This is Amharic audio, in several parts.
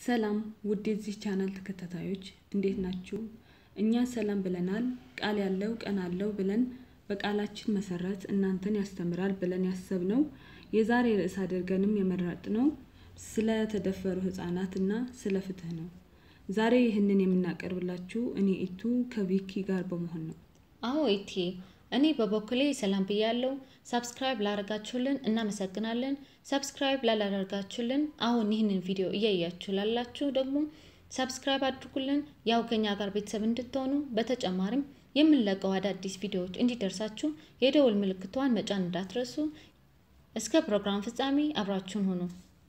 ሰላም ውድ የዚህ ቻናል ተከታታዮች እንዴት ናችሁ? እኛ ሰላም ብለናል። ቃል ያለው ቀን አለው ብለን በቃላችን መሰረት እናንተን ያስተምራል ብለን ያሰብነው የዛሬ ርዕስ አድርገንም የመረጥነው ስለ ተደፈሩ ህፃናትና ስለ ፍትህ ነው። ዛሬ ይህንን የምናቀርብላችሁ እኔ ኢቱ ከቪኪ ጋር በመሆን ነው። አዎ ኢቲ እኔ በበኩሌ ሰላም ብያለሁ። ሰብስክራይብ ላደረጋችሁልን እናመሰግናለን። ሰብስክራይብ ላላደረጋችሁልን አሁን ይህንን ቪዲዮ እያያችሁ ላላችሁ ደግሞ ሰብስክራይብ አድርጉልን። ያው ከኛ ጋር ቤተሰብ እንድትሆኑ በተጨማሪም የምንለቀው አዳዲስ ቪዲዮዎች እንዲደርሳችሁ የደወል ምልክቷን መጫን እንዳትረሱ። እስከ ፕሮግራም ፍጻሜ አብራችሁን ሁኑ።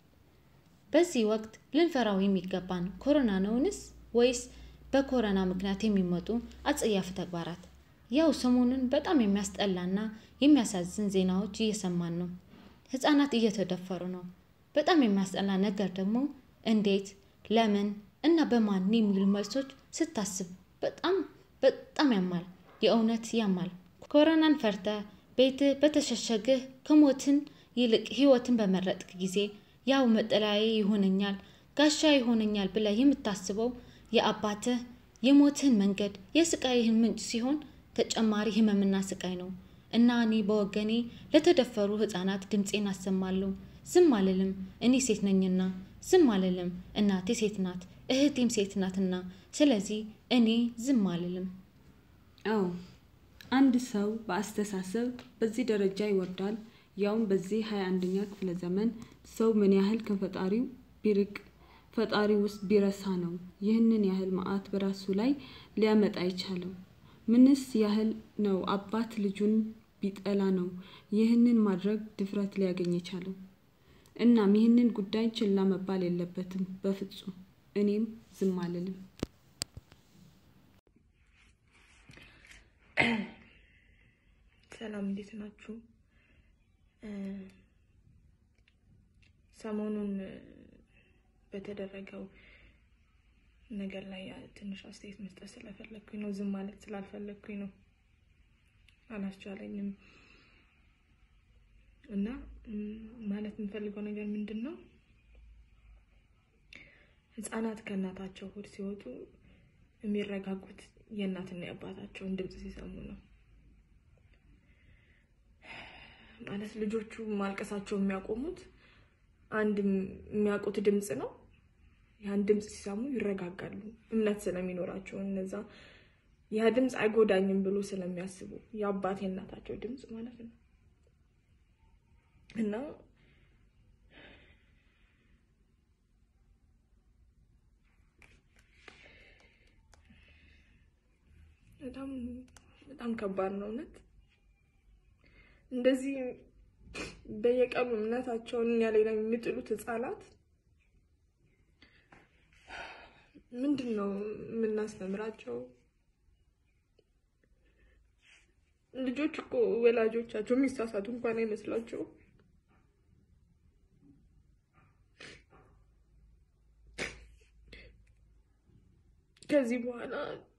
በዚህ ወቅት ልንፈራው የሚገባን ኮሮና ነውንስ ወይስ በኮሮና ምክንያት የሚመጡ አጸያፊ ተግባራት? ያው ሰሞኑን በጣም የሚያስጠላና የሚያሳዝን ዜናዎች እየሰማን ነው። ህፃናት እየተደፈሩ ነው። በጣም የሚያስጠላ ነገር ደግሞ እንዴት፣ ለምን እና በማን የሚሉ መልሶች ስታስብ በጣም ያማል። የእውነት ያማል። ኮሮናን ፈርተ ቤት በተሸሸገህ ከሞትን ይልቅ ህይወትን በመረጥክ ጊዜ ያው መጠለያዬ ይሆነኛል ጋሻ ይሆነኛል ብለህ የምታስበው የአባትህ የሞትን መንገድ የስቃይህን ምንጭ ሲሆን ተጨማሪ ህመምና ስቃይ ነው። እና እኔ በወገኔ ለተደፈሩ ህፃናት ድምጼን አሰማለሁ። ዝም አልልም። እኔ ሴት ነኝና ዝም አልልም። እናቴ ሴት ናት፣ እህቴም ሴት ናትና ስለዚህ እኔ ዝም አልልም። አዎ አንድ ሰው በአስተሳሰብ በዚህ ደረጃ ይወርዳል። ያውም በዚህ 21ኛ ክፍለ ዘመን ሰው ምን ያህል ከፈጣሪው ቢርቅ ፈጣሪው ውስጥ ቢረሳ ነው ይህንን ያህል መዓት በራሱ ላይ ሊያመጣ ይቻለው? ምንስ ያህል ነው አባት ልጁን ቢጠላ ነው ይህንን ማድረግ ድፍረት ሊያገኝ ይቻለው? እናም ይህንን ጉዳይ ችላ መባል የለበትም በፍጹም። እኔም ዝም አልልም። ሰላም እንዴት ናችሁ? ሰሞኑን በተደረገው ነገር ላይ ትንሽ አስተያየት መስጠት ስለፈለኩኝ ነው። ዝም ማለት ስላልፈለኩኝ ነው። አላስቻለኝም። እና ማለት የምፈልገው ነገር ምንድነው? ህፃናት ከእናታቸው ሆድ ሲወጡ የሚረጋጉት የእናትና የአባታቸውን ድምጽ ሲሰሙ ነው። ማለት ልጆቹ ማልቀሳቸው የሚያቆሙት አንድ የሚያውቁት ድምጽ ነው። ያን ድምጽ ሲሰሙ ይረጋጋሉ። እምነት ስለሚኖራቸው እነዛ ያ ድምጽ አይጎዳኝም ብሎ ስለሚያስቡ የአባት የእናታቸው ድምጽ ማለት ነው። እና በጣም ከባድ ነው እውነት። እንደዚህ በየቀኑ እምነታቸውን እኛ ላይ የሚጥሉት ህፃናት ምንድነው የምናስተምራቸው? ልጆች እኮ ወላጆቻቸው የሚሳሳቱ እንኳን አይመስላቸው። ከዚህ በኋላ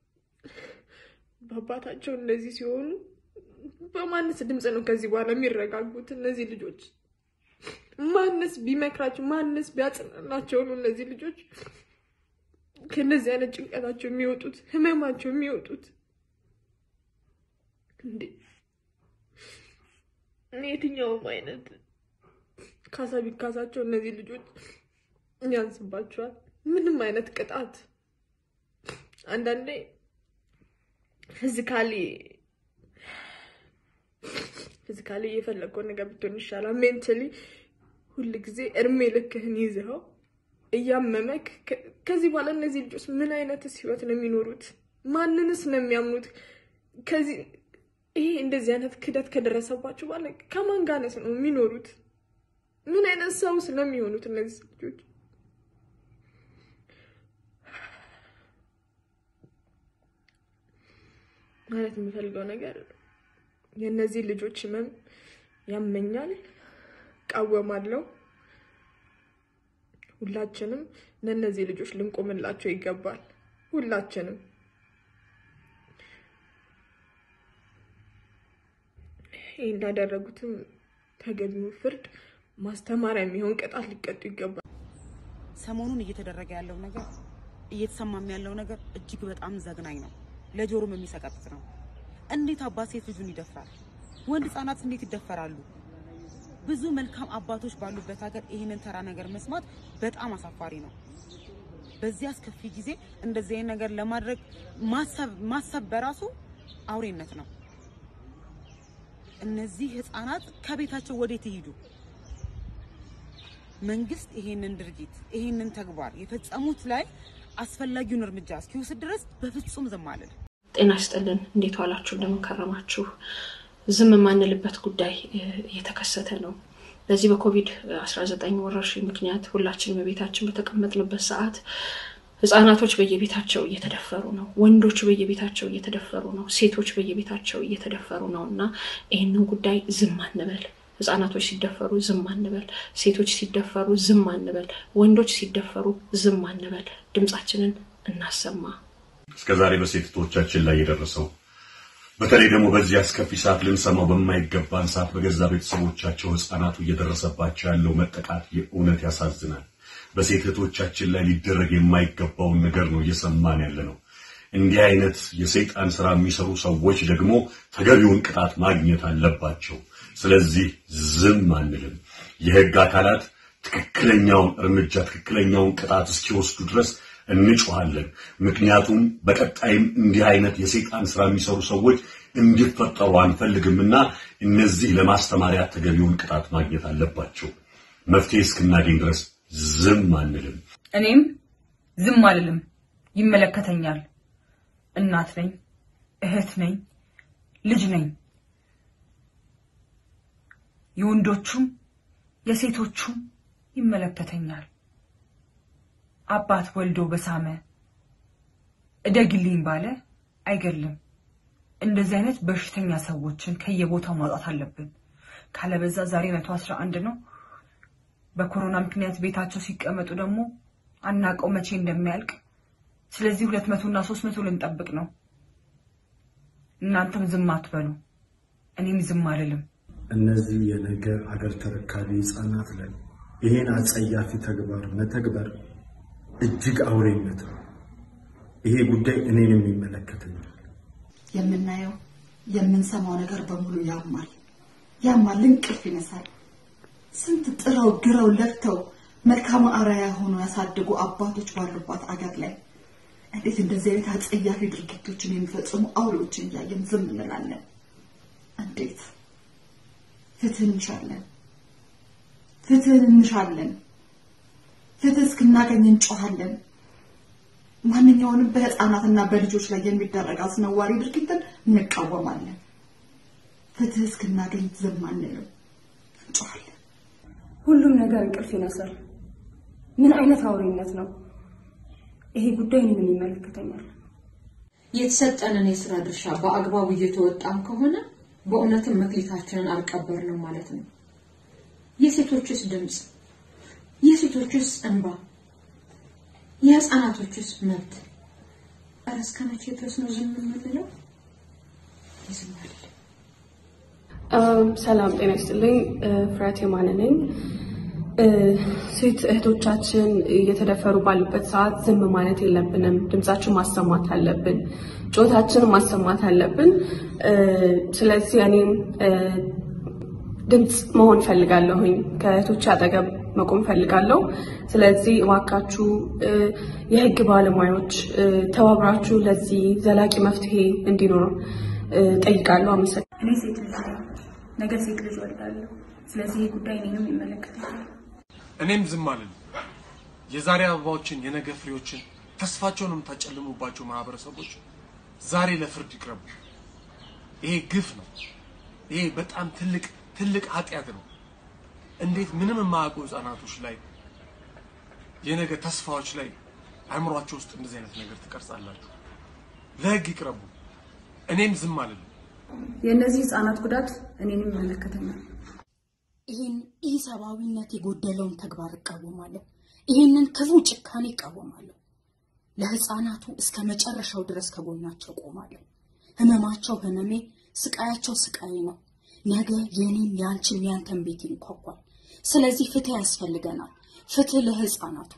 በአባታቸው እንደዚህ ሲሆኑ በማንስ ድምጽ ነው ከዚህ በኋላ የሚረጋጉት እነዚህ ልጆች? ማንስ ቢመክራቸው ማንስ ቢያጽናናቸው ነው እነዚህ ልጆች ከነዚህ አይነት ጭንቀታቸው የሚወጡት ህመማቸው የሚወጡት? እንዴ የትኛውም አይነት ካሳ ቢካሳቸው እነዚህ ልጆች ያንስባቸዋል። ምንም አይነት ቅጣት አንዳንዴ ፊዚካሊ የፈለገው ነገር ብትሆን ይሻላል። ሜንታሊ ሁሉ ጊዜ እርሜ ልክህን ይዘው እያመመክ ከዚህ በኋላ እነዚህ ልጆች ምን አይነት ህይወት ነው የሚኖሩት? ማንንስ ነው የሚያምኑት? ከዚህ ይሄ እንደዚህ አይነት ክደት ከደረሰባቸው በኋላ ከማን ጋር ነው የሚኖሩት? ምን አይነት ሰው ስለሚሆኑት እነዚህ ልጆች? ማለት የምፈልገው ነገር የነዚህ ልጆች ህመም ያመኛል፣ ቃወማለሁ። ሁላችንም ለነዚህ ልጆች ልንቆምላቸው ይገባል። ሁላችንም ይሄን እንዳደረጉትም ተገቢው ፍርድ ማስተማሪያ የሚሆን ቅጣት ሊቀጡ ይገባል። ሰሞኑን እየተደረገ ያለው ነገር እየተሰማም ያለው ነገር እጅግ በጣም ዘግናኝ ነው። ለጆሮም የሚሰቀጥጥ ነው። እንዴት አባት ሴት ልጁን ይደፍራል? ወንድ ህፃናት እንዴት ይደፈራሉ? ብዙ መልካም አባቶች ባሉበት ሀገር ይሄንን ተራ ነገር መስማት በጣም አሳፋሪ ነው። በዚህ አስከፊ ጊዜ እንደዚህ አይነት ነገር ለማድረግ ማሰብ በራሱ አውሬነት ነው። እነዚህ ህፃናት ከቤታቸው ወዴት ይሄዱ? መንግስት ይሄንን ድርጊት ይሄንን ተግባር የፈጸሙት ላይ አስፈላጊውን እርምጃ እስኪወስድ ድረስ በፍጹም ዝም አልል። ጤና ይስጥልን። እንዴት ዋላችሁ? እንደምን ከረማችሁ? ዝም ማንልበት ጉዳይ እየተከሰተ ነው። በዚህ በኮቪድ-19 ወረርሽኝ ምክንያት ሁላችንም በቤታችን በተቀመጥንበት ሰዓት ህፃናቶች በየቤታቸው እየተደፈሩ ነው። ወንዶች በየቤታቸው እየተደፈሩ ነው። ሴቶች በየቤታቸው እየተደፈሩ ነውና ይሄንን ጉዳይ ዝም አንበል። ህፃናቶች ሲደፈሩ ዝም አንበል። ሴቶች ሲደፈሩ ዝም አንበል። ወንዶች ሲደፈሩ ዝም አንበል። ድምጻችንን እናሰማ። እስከዛሬ በሴቶቻችን ላይ የደረሰው በተለይ ደግሞ በዚህ አስከፊ ሰዓት ልንሰማው በማይገባን ሰዓት በገዛ ቤተሰቦቻቸው ህፃናቱ እየደረሰባቸው ያለው መጠቃት የእውነት ያሳዝናል። በሴቶቻችን ላይ ሊደረግ የማይገባውን ነገር ነው እየሰማን ያለነው። እንዲህ አይነት የሰይጣን ስራ የሚሰሩ ሰዎች ደግሞ ተገቢውን ቅጣት ማግኘት አለባቸው። ስለዚህ ዝም አንልም። የህግ አካላት ትክክለኛውን እርምጃ ትክክለኛውን ቅጣት እስኪወስዱ ድረስ እንጮሃለን። ምክንያቱም በቀጣይም እንዲህ አይነት የሰይጣን ስራ የሚሰሩ ሰዎች እንዲፈጠሩ አንፈልግምና እነዚህ ለማስተማሪያ ተገቢውን ቅጣት ማግኘት አለባቸው። መፍትሄ እስክናገኝ ድረስ ዝም አንልም። እኔም ዝም አልልም። ይመለከተኛል። እናት ነኝ፣ እህት ነኝ፣ ልጅ ነኝ። የወንዶቹም የሴቶቹም ይመለከተኛል። አባት ወልዶ በሳመ እደግልኝ ባለ አይገልም። እንደዚህ አይነት በሽተኛ ሰዎችን ከየቦታው ማውጣት አለብን። ካለበዛ ዛሬ 111 ነው። በኮሮና ምክንያት ቤታቸው ሲቀመጡ ደግሞ አናቀው መቼ እንደሚያልቅ። ስለዚህ 200 እና 300 ልንጠብቅ ነው። እናንተም ዝም አትበሉ፣ እኔም ዝም አልልም። እነዚህ የነገር አገር ተረካቢ ህፃናት ላይ ይሄን አጸያፊ ተግባር መተግበር እጅግ አውሬነት ነው። ይሄ ጉዳይ እኔንም ይመለከተኛል። የምናየው የምንሰማው ነገር በሙሉ ያማል፣ እንቅልፍ ይነሳል። ስንት ጥረው ግረው ለፍተው መልካም አራያ ሆኖ ያሳደጉ አባቶች ባሉባት አገር ላይ እንዴት እንደዚህ አይነት አጸያፊ ድርጊቶችን የሚፈጽሙ አውሬዎችን እያየን ዝም እንላለን? እንዴት? ፍትህ እንሻለን። ፍትህ እስክናገኝ እንጮሃለን። ማንኛውንም በህፃናትና በልጆች ላይ የሚደረግ አስነዋሪ ድርጊትን እንቃወማለን። ፍትህ እስክናገኝ ዝም አንልም፣ እንጮሃለን። ሁሉም ነገር እንቅልፍ ይነሳል። ምን አይነት አውሬነት ነው? ይሄ ጉዳይ እኔንም ይመለከተኛል። የተሰጠንን የሥራ ድርሻ በአግባቡ እየተወጣን ከሆነ በእውነትም መክሊታችንን አልቀበርንም ማለት ነው። የሴቶችስ ድምጽ፣ የሴቶችስ እንባ፣ የህፃናቶችስ መብት እስከ መቼ ድረስ ነው ዝም የምንለው? ይስማል። ሰላም ጤና ይስጥልኝ። ፍራቴ ማን ነኝ። ሴት እህቶቻችን እየተደፈሩ ባሉበት ሰዓት ዝም ማለት የለብንም። ድምጻችን ማሰማት አለብን። ጮታችን ማሰማት አለብን። ስለዚህ እኔም ድምጽ መሆን ፈልጋለሁኝ። ከእህቶች አጠገብ መቆም ፈልጋለሁ። ስለዚህ እባካችሁ የህግ ባለሙያዎች ተባብራችሁ ለዚህ ዘላቂ መፍትሄ እንዲኖር ጠይቃለሁ። አመሰግናለሁ። እኔ ሴት ልጅ ነኝ። ነገ ሴት ልጅ ወልዳለሁ። ስለዚህ ይሄ ጉዳይ እኔንም ይመለከታል። እኔም ዝም አልልም። የዛሬ አበባዎችን የነገ ፍሬዎችን ተስፋቸውንም ታጨልሙባቸው ማህበረሰቦች ዛሬ ለፍርድ ይቅረቡ። ይሄ ግፍ ነው። ይሄ በጣም ትልቅ ኃጢአት ነው። እንዴት ምንም የማያውቁ ህፃናቶች ላይ የነገ ተስፋዎች ላይ አእምሯቸው ውስጥ እንደዚህ አይነት ነገር ትቀርጻላችሁ? ለህግ ይቅረቡ። እኔም ዝም አልልም። የእነዚህ ህፃናት ጉዳት እኔንም ይመለከተኛል። ይሄን ኢሰብአዊነት የጎደለውን ተግባር እቃወማለሁ። ይሄንን ክፉ ጭካኔ እቃወማለሁ። ለህፃናቱ እስከ መጨረሻው ድረስ ከጎናቸው ቆማለሁ። ህመማቸው ህመሜ፣ ስቃያቸው ስቃይ ነው። ነገ የኔም ያንቺም ያንተም ቤት ይንኳኳል። ስለዚህ ፍትህ ያስፈልገናል። ፍትህ ለህፃናቱ፣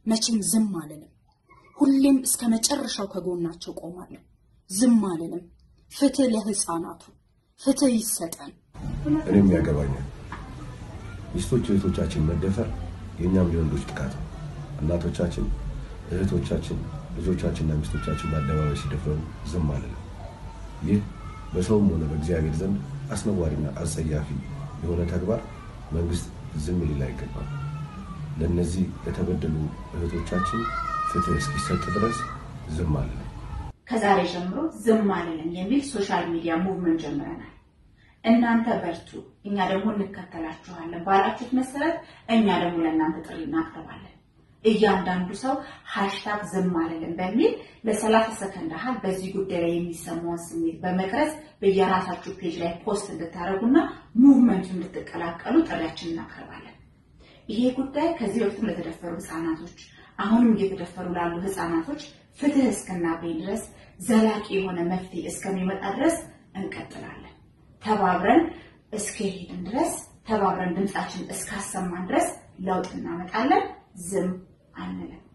መቼም ዝም አልልም። ሁሌም እስከ መጨረሻው ከጎናቸው ቆማለሁ። ዝም አልልም። ፍትህ ለህፃናቱ፣ ፍትህ ይሰጠን። እኔም ያገባኛል። ሚስቶች እህቶቻችን መደፈር የኛም የወንዶች ጥቃት ነው። እናቶቻችን፣ እህቶቻችን፣ ልጆቻችንና ሚስቶቻችን በአደባባይ ሲደፈሩ ዝም አልልም። ይህ በሰውም ሆነ በእግዚአብሔር ዘንድ አስነዋሪና አጸያፊ የሆነ ተግባር መንግስት ዝም ሊል አይገባም። ለነዚህ የተበደሉ እህቶቻችን ፍትህ እስኪሰጥ ድረስ ዝም አልልም። ከዛሬ ጀምሮ ዝም አልልም የሚል ሶሻል ሚዲያ ሙቭመንት ጀምረናል። እናንተ በርቱ፣ እኛ ደግሞ እንከተላችኋለን ባላችሁት መሰረት እኛ ደግሞ ለእናንተ ጥሪ እናቀርባለን። እያንዳንዱ ሰው #ዝም አልልም በሚል ለ30 ሰከንድ ያህል በዚህ ጉዳይ ላይ የሚሰማውን ስሜት በመቅረጽ በየራሳችሁ ፔጅ ላይ ፖስት እንድታደርጉና ሙቭመንቱን እንድትቀላቀሉ ጥሪያችንን እናቀርባለን። ይሄ ጉዳይ ከዚህ በፊት ለተደፈሩ ህፃናቶች አሁንም እየተደፈሩ ላሉ ህፃናቶች ፍትህ እስክናገኝ ድረስ ዘላቂ የሆነ መፍትሄ እስከሚመጣ ድረስ እንቀጥላለን። ተባብረን እስከሄድን ድረስ ተባብረን ድምጻችን እስካሰማን ድረስ ለውጥ እናመጣለን። ዝም አንልም።